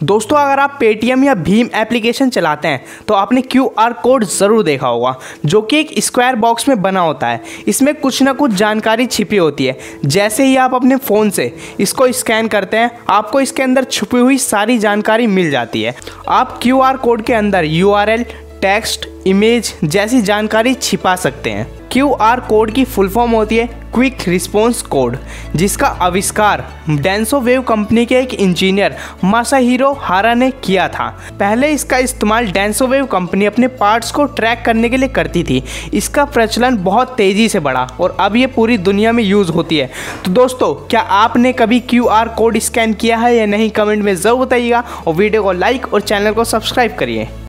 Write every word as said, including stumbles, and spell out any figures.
दोस्तों अगर आप पेटीएम या भीम एप्लीकेशन चलाते हैं तो आपने क्यू आर कोड ज़रूर देखा होगा, जो कि एक स्क्वायर बॉक्स में बना होता है। इसमें कुछ ना कुछ जानकारी छिपी होती है। जैसे ही आप अपने फ़ोन से इसको स्कैन करते हैं, आपको इसके अंदर छुपी हुई सारी जानकारी मिल जाती है। आप क्यू आर कोड के अंदर U R L, text, image जैसी जानकारी छिपा सकते हैं। क्यू आर कोड की फुल फॉर्म होती है क्विक रिस्पॉन्स कोड, जिसका आविष्कार डेंसोवेव कंपनी के एक इंजीनियर मासाहिरो हारा ने किया था। पहले इसका इस्तेमाल डेंसोवेव कंपनी अपने पार्ट्स को ट्रैक करने के लिए करती थी। इसका प्रचलन बहुत तेज़ी से बढ़ा और अब ये पूरी दुनिया में यूज़ होती है। तो दोस्तों, क्या आपने कभी क्यू आर कोड स्कैन किया है या नहीं, कमेंट में ज़रूर बताइएगा और वीडियो को लाइक और चैनल को सब्सक्राइब करिए।